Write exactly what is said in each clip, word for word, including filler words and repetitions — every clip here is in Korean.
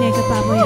내가 바보야.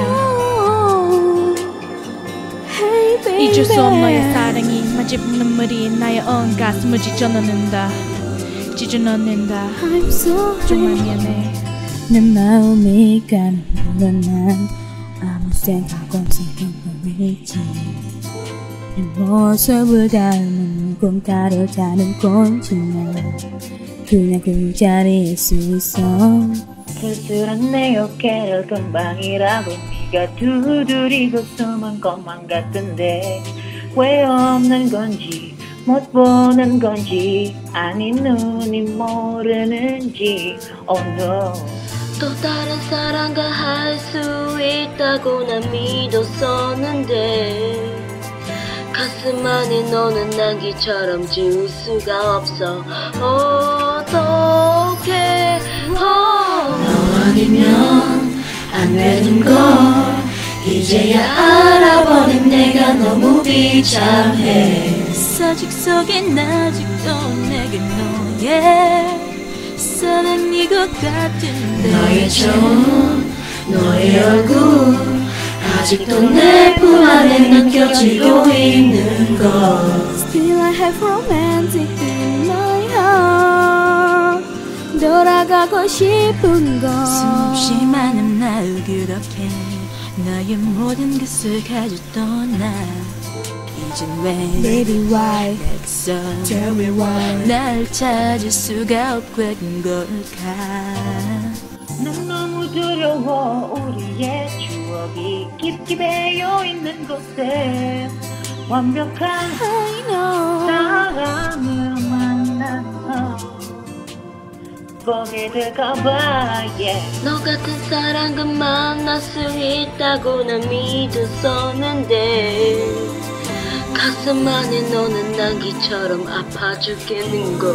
잊을 수 없는 너의 사랑이 마치 눈물이 나의 온 가슴을 찢어 넣는다. 찢어 넣는다. 정말 미안해. 내 마음이 가는 난 아무 생각 없이 행복했지. 내 모습을 닮은 건 가려자는 건지만 그냥 그 자리에 수 있어. 쓸쓸한 내 어깨를 금방이라고 네가 두드리고 숨은 것만 같은데 왜 없는 건지 못 보는 건지 아니 눈이 모르는지 oh no. 또 다른 사람과 할 수 있다고 난 믿었었는데 가슴 안에 너는 난기처럼 지울 수가 없어. 어떡해. 너 아니면 안 되는 걸 이제야 알아버린 내가 너무 비참해. 사직 속엔 아직도 내게 너의 사랑인 것 같은데 너의 좋은 너의 얼굴 아직도 내 품 안에 느껴지고 있는 것. Still I have romantic in my heart. 돌아가고 싶은 것 수없이 많은 날 그렇게 나의 모든 것을 가졌던 나 이젠 왜 Baby why 내게서 Tell me why 날 찾을 수가 없는 걸까. 난 너무 두려워 우리의 추억이 깊이 배어있는 곳에 완벽한 I know 사람을 만나 보게 될까봐 yeah. 너 같은 사람과 만날 수 있다고 난 믿었었는데 가슴 안에 너는 난기처럼 아파 죽겠는걸.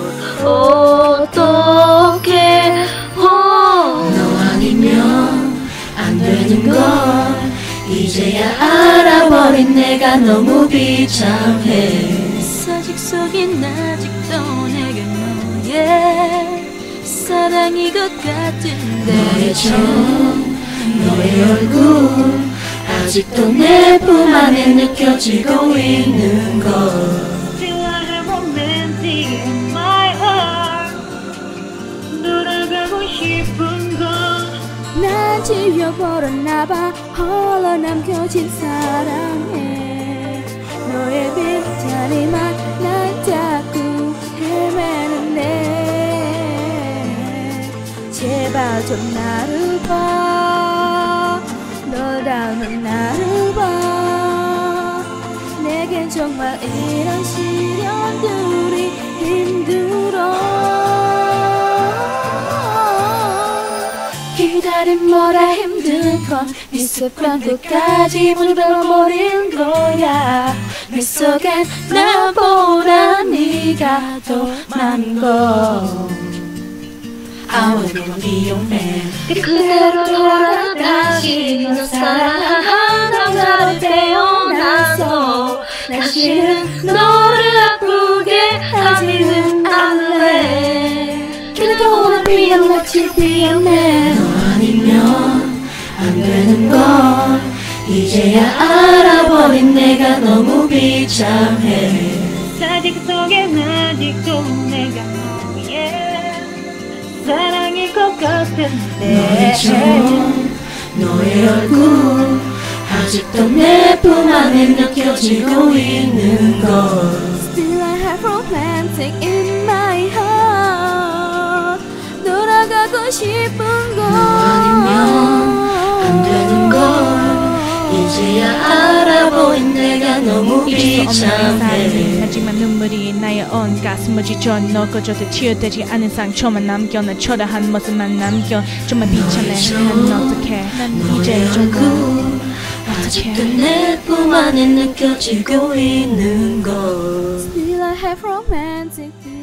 어떡해. 너 아니면 안 되는 걸 이제야 알아버린 내가 너무 비참해. 사직 속엔 아직도 내게 너의 사랑인 것 같은데 너의 정 너의 얼굴 아직도 내 품 안에 느껴지고 있는 것. Still I have romantic in my heart. 돌아가고 싶은 건 난 지워버렸나봐 홀로 남겨진 사랑에 너의 빈자리만 날 자꾸 헤매는데 제발 좀 나를 봐. 널 닮은 나를 봐. 내겐 정말 이런 시련들이 힘들어. 기다림 뭐라 힘든 건 네 습관 끝까지 물어버린 거야. 내 속엔 나보다 네가 더 많은 거. I will be your man. 그대로 돌아가 다시 너 사랑한 남자로 태어나서 다시는 너를 아프게 하지는 않을래. I don't wanna be a let you be a man. 너 아니면 안 되는 걸 이제야 알아버린 내가 너무 비참해. 사직 속엔 아직도 내가 너의 사랑일 것 같은데 너의 정 너의 얼굴 아직도 내 품 안에 느껴지고 있는 것. Still I have romantic in my heart. 돌아가고 싶은 걸. 너 아니면 안 되는 걸 이제야 알아보인 내가 너무 비참해. 하지만 눈물이 나의 온 가슴을 찢어 넣어줘도 치유되지 않은 상처만 남겨 난 초라한 모습만 남겨 정말 비참해. 난 어떡해. 난 이제 정말 아직도 내 품 안에 느껴지고 있는 것. Still I have romantic